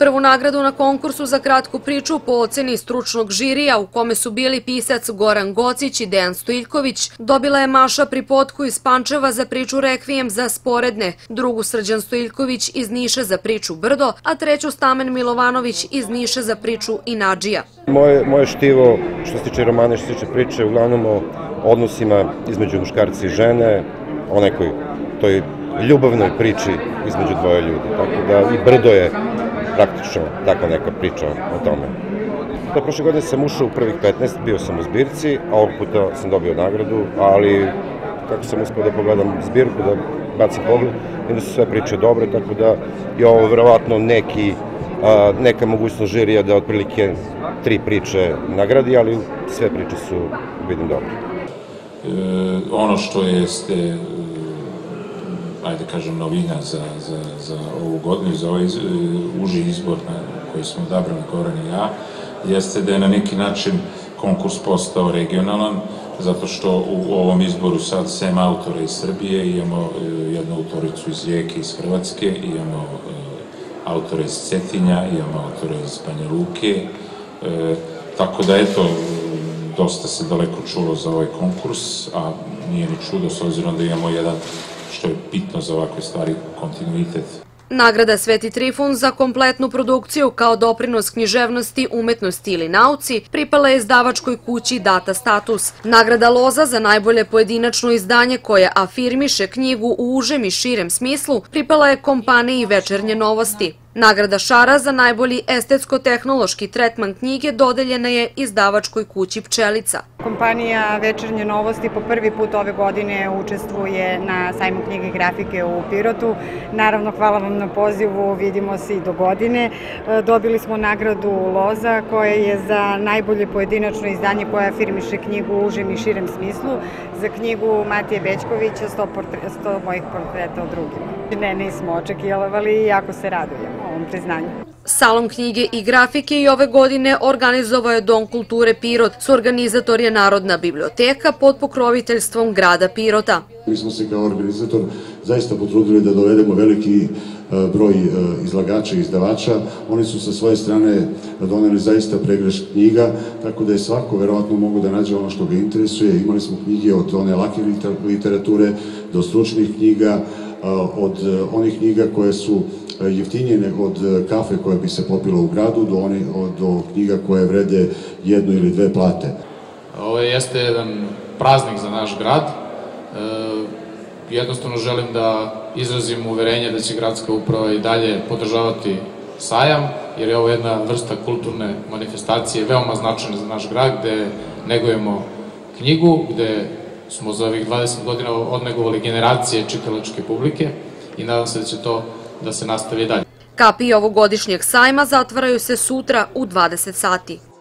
Prvu nagradu na konkursu za kratku priču po oceni stručnog žirija, u kome su bili pisac Goran Gocić i Dejan Stojiljković, dobila je Maša Pripotko iz Pančeva za priču Rekvijem za sporedne, drugu Srđan Stojiljković iz Niša za priču Brdo, a treću Stamen Milovanović iz Niša za priču Inadžija. Moje štivo, što se tiče romana, što se tiče priče, uglavnom o odnosima između muškarca i žene, o nekoj toj ljubavnoj priči između dvoje ljudi. Tako da i Brdo je praktično takva neka priča o tome. Prošle godine sam ušao u prvih 15, bio sam u zbirci, a ovog puta sam dobio nagradu, ali kako sam uspio da pogledam zbirku, da bacim pogled, vidim da su sve priče dobre, tako da je ovo verovatno neka mogućnost žirija da otprilike 3 priče nagradi, ali sve priče su, vidim, dobre. Ono što jeste, ajde kažem, novina za ovu godinu, za ovaj uži izbor koji smo odabrali Goran i ja, jeste da je na neki način konkurs postao regionalan, zato što u ovom izboru sad sem autora iz Srbije imamo jednu autoricu iz Rijeke, iz Hrvatske, imamo autora iz Cetinja, imamo autora iz Banja Luke, tako da eto, dosta se daleko čulo za ovaj konkurs, a nije ni čudo s obzirom da imamo jedan, što je bitno za ovakve stvari, kontinuitet. Nagrada Sveti Trifun za kompletnu produkciju kao doprinos književnosti, umetnosti ili nauci pripala je izdavačkoj kući Data Status. Nagrada Loza za najbolje pojedinačno izdanje koje afirmiše knjigu u užem i širem smislu pripala je kompaniji Večernje novosti. Nagrada Šara za najbolji estetsko-tehnološki tretman knjige dodeljena je izdavačkoj kući Pčelica. Kompanija Večernje novosti po prvi put ove godine učestvuje na sajmu knjige i grafike u Pirotu. Naravno, hvala vam na pozivu, vidimo se i do godine. Dobili smo nagradu Loza koja je za najbolje pojedinačno izdanje koje afirmiše knjigu u užem i širem smislu, za knjigu Matije Bećkovića 100 mojih portreta o drugima. Ne, nismo očekivali i jako se radujemo ovom priznanju. Salon knjige i grafike i ove godine organizovao je Dom kulture Pirot. Suorganizator je Narodna biblioteka pod pokroviteljstvom grada Pirota. Mi smo se kao organizator zaista potrudili da dovedemo veliki broj izlagača i izdavača. Oni su sa svoje strane doneli zaista pregršt knjiga, tako da je svako verovatno mogu da nađe ono što ga interesuje. Imali smo knjige od one lake literature do stručnih knjiga, od onih knjiga koje su jeftinije nego od kafe koja bi se popila u gradu, do knjiga koje vrede 1 ili 2 plate. Ovo jeste jedan praznik za naš grad. Jednostavno želim da izrazim uverenje da će gradska uprava i dalje podržavati sajam, jer je ovo jedna vrsta kulturne manifestacije veoma značajna za naš grad, gde negujemo knjigu, gde smo za ovih 20 godina odnegovali generacije čitalačke publike i nadam se da će to da se nastavi dalje. Kapije ovogodišnjeg sajma zatvaraju se sutra u 20 sati.